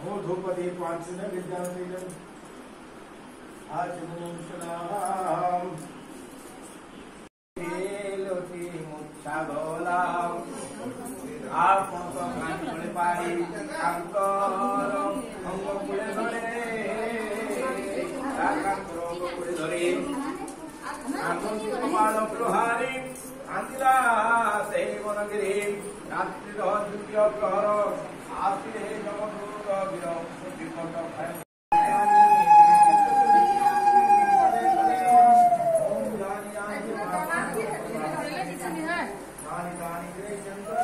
धूपदे पांचन विद्यार्थी आचमनीं सलाम लोटी मुच्छागोलाम आपन को कान पुले पाई कांकर अंग पुले धरे कांकर अंग पुले धरे आमन कपाल प्रहारी आंतिरा से वनगिरी रात्रि द्वितीय प्रहर आसिरे जमदूत विरम विपद भय ओम जानी जानी